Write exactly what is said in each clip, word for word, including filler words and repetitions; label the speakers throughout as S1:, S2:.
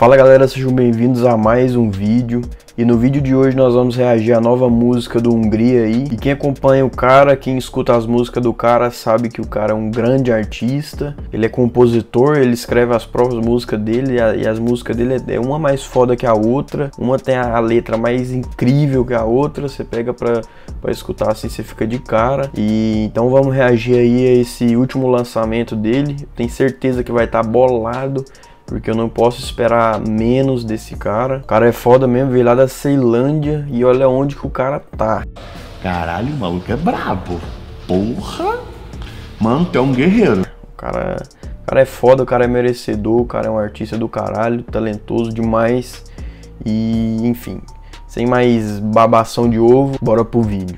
S1: Fala galera, sejam bem-vindos a mais um vídeo. E no vídeo de hoje nós vamos reagir à nova música do Hungria aí. E quem acompanha o cara, quem escuta as músicas do cara, sabe que o cara é um grande artista. Ele é compositor, ele escreve as próprias músicas dele e as músicas dele é uma mais foda que a outra. Uma tem a letra mais incrível que a outra, você pega pra, pra escutar assim, você fica de cara. E então vamos reagir aí a esse último lançamento dele. Tenho certeza que vai estar bolado, porque eu não posso esperar menos desse cara. O cara é foda mesmo, veio lá da Ceilândia e olha onde que o cara tá.
S2: Caralho, o maluco é brabo. Porra! Mano, tu é um guerreiro.
S1: O cara, o cara é foda, o cara é merecedor, o cara é um artista do caralho, talentoso demais. E, enfim, sem mais babação de ovo, bora pro vídeo.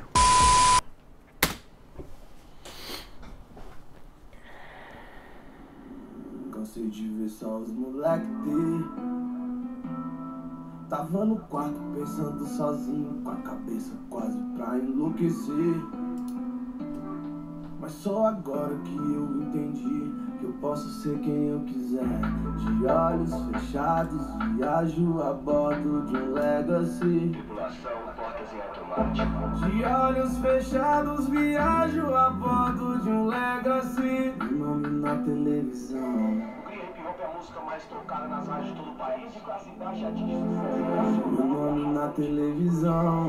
S3: Cansei de ver só os moleque ter. Tava no quarto pensando sozinho, com a cabeça quase pra enlouquecer. Mas só agora que eu entendi que eu posso ser quem eu quiser. De olhos fechados, viajo a bordo de um Legacy. Tripulação, portas em automático. De olhos fechados, viajo a bordo de um Legacy. Meu nome na televisão. É a música mais tocada nas rádios de todo o país e classe baixa de sucesso. Meu nome na televisão.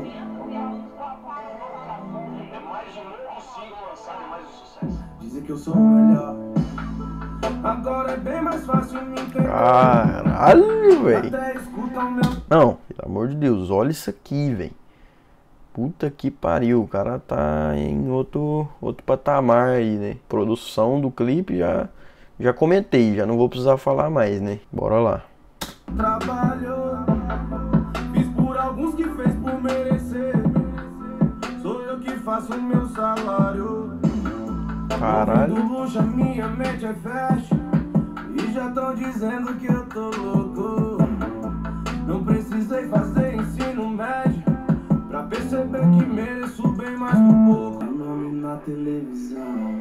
S3: É mais um novo single lançado e mais um sucesso. Dizem que eu sou o melhor. Agora é bem mais fácil me entender.
S1: Caralho, velho. Não, pelo amor de Deus, olha isso aqui, velho. Puta que pariu, o cara tá em outro, outro patamar aí, né? Produção do clipe já... Já comentei, já não vou precisar falar mais, né? Bora lá.
S3: Trabalhou, fiz por alguns que fez por merecer. Sou eu que faço o meu salário.
S1: Caralho.
S3: Do luxo, a minha mente é fast. E já tão dizendo que eu tô louco. Não precisei fazer ensino médio pra perceber que mereço bem mais que um pouco. Meu nome na televisão.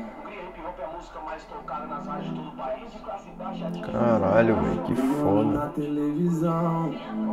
S1: Caralho, velho, que foda.
S3: Na televisão.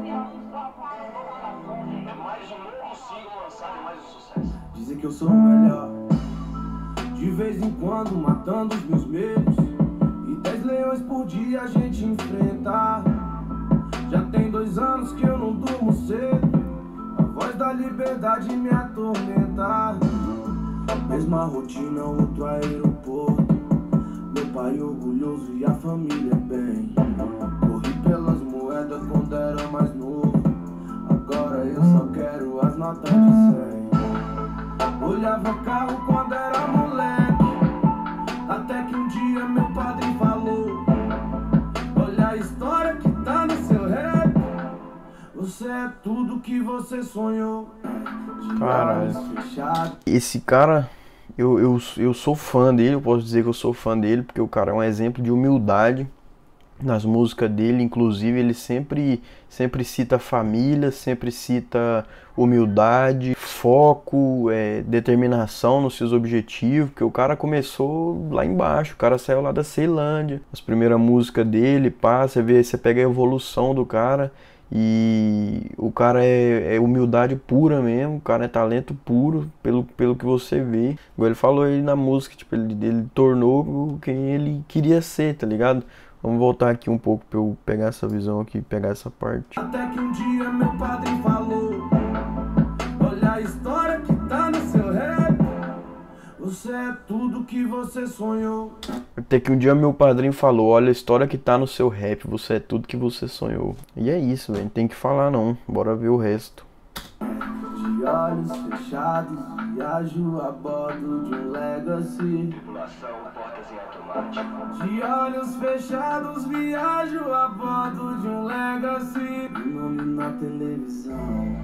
S3: Dizem que eu sou o melhor. De vez em quando matando os meus medos. E dez leões por dia a gente enfrenta. Já tem dois anos que eu não durmo cedo. A voz da liberdade me atormenta. Mesma rotina, outro aeroporto. Meu pai orgulhoso e a família bem. Corri pelas moedas quando era mais novo. Agora eu só quero as notas de cem. Olhava carro quando era moleque. Até que um dia meu padre falou: olha a história que tá no seu rap. Você é tudo que você sonhou.
S1: Caralho. Esse cara, eu, eu, eu sou fã dele, eu posso dizer que eu sou fã dele, porque o cara é um exemplo de humildade nas músicas dele. Inclusive ele sempre, sempre cita família, sempre cita humildade, foco, é, determinação nos seus objetivos, porque o cara começou lá embaixo, o cara saiu lá da Ceilândia, as primeiras músicas dele, pá, você vê, você pega a evolução do cara. E o cara é, é humildade pura mesmo, o cara é talento puro, pelo, pelo que você vê. Igual ele falou aí na música, tipo, ele, ele tornou quem ele queria ser, tá ligado? Vamos voltar aqui um pouco pra eu pegar essa visão aqui, pegar essa parte.
S3: Até que um dia meu padre falou: olha a história que tá no seu rap. Você é tudo que você sonhou.
S1: Até que um dia meu padrinho falou: olha a história que tá no seu rap, você é tudo que você sonhou. E é isso, velho, não tem que falar não, bora ver o resto.
S3: De olhos fechados, viajo a bordo de um Legacy. Tripulação, portas em automático. De olhos fechados, viajo a bordo de um Legacy. Meu nome na televisão.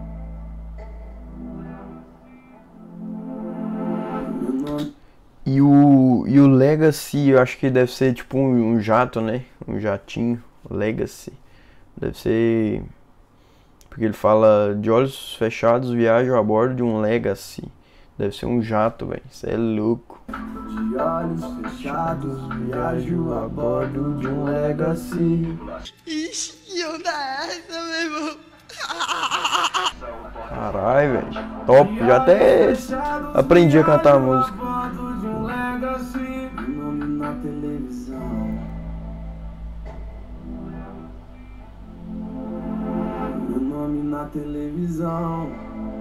S3: Meu nome...
S1: E o, e o Legacy, eu acho que deve ser tipo um, um jato, né? Um jatinho, Legacy. Deve ser... Porque ele fala: de olhos fechados, viajo a bordo de um Legacy. Deve ser um jato, velho. Isso é louco.
S3: De olhos fechados, viajo a bordo de um Legacy.
S4: Ixi, que onda é essa, meu irmão?
S1: Caralho, velho. Top. Já até aprendi a cantar a música.
S3: Meu nome na televisão. Meu nome na televisão.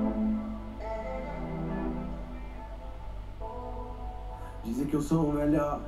S3: Dizem que eu sou o melhor.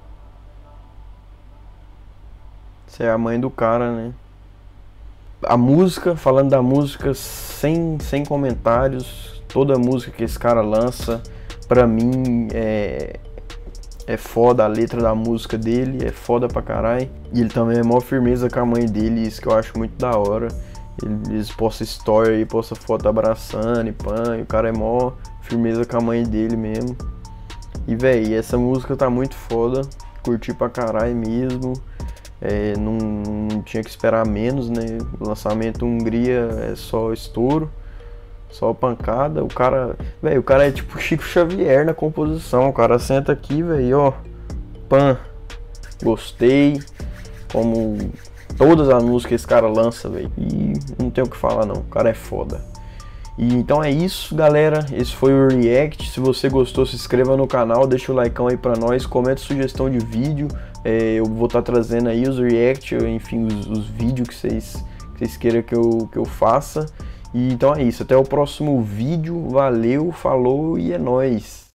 S1: Você é a mãe do cara, né? A música, falando da música, sem, sem comentários, toda música que esse cara lança, pra mim, é, é foda. A letra da música dele é foda pra caralho. E ele também é maior firmeza com a mãe dele, isso que eu acho muito da hora. Ele, eles postam story aí, postam foto abraçando e pã, e o cara é maior firmeza com a mãe dele mesmo. E véi, essa música tá muito foda, curti pra caralho mesmo. É, não, não tinha que esperar menos, né? O lançamento Hungria é só estouro, só pancada. O cara, velho, o cara é tipo Chico Xavier na composição. O cara senta aqui, velho, ó, pan, gostei. Como todas as músicas que esse cara lança, velho, e não tem o que falar não. O cara é foda. E então é isso, galera. Esse foi o React. Se você gostou, se inscreva no canal, deixa o likeão aí pra nós, comenta sugestão de vídeo. É, eu vou estar tá trazendo aí os React, enfim, os, os vídeos que vocês, que vocês queiram que eu, que eu faça. E então é isso, até o próximo vídeo. Valeu, falou e é nóis!